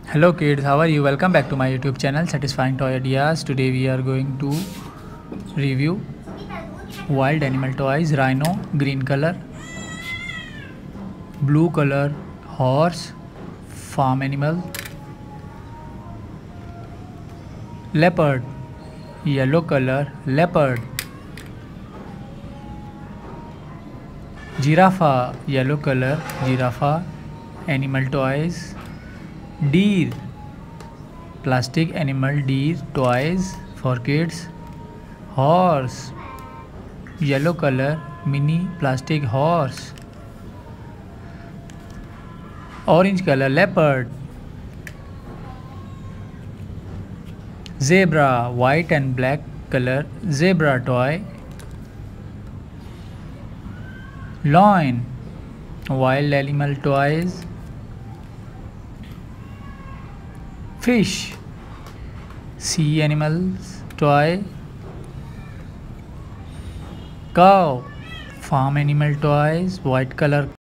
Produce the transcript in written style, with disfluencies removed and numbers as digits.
Hello kids, how are you? Welcome back to my YouTube channel Satisfying Toy Ideas. Today we are going to review wild animal toys. Rhino, green color. Blue color, horse, farm animal. Leopard, yellow color, leopard. Giraffe, yellow color, giraffe. Animal toys. Deer, plastic animal deer toys for kids. Horse, yellow color, mini plastic horse. Orange color, leopard. Zebra, white and black color, zebra toy. Lion, wild animal toys. Fish, sea animals toy. Cow, farm animal toys, white color.